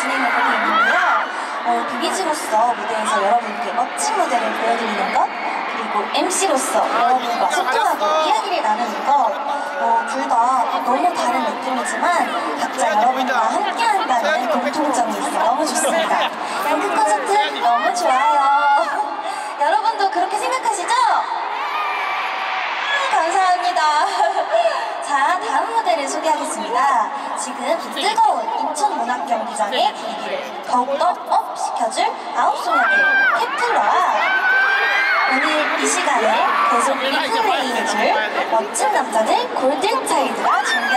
진행을 하고 있는데요. 비비지로서 무대에서 여러분께 멋진 무대를 보여드리는 것, 그리고 MC로서 여러분과 소통하고 이야기를 나누는 것, 둘 다 너무 다른 느낌이지만 각자 여러분과 함께한다는 공통점이 있어 너무 좋습니다. 그 콘서트 너무 좋아요. 여러분도 그렇게 생각하시죠? 감사합니다. 자, 다음 무대를 소개하겠습니다. 지금 뜨거운 인천문학경기장의 분위기를 더욱더 업 시켜줄 9소녀들 케플러와 오늘 이 시간에 계속 리플레이 해줄 멋진 남자들 골든차일드가 준비했습니다.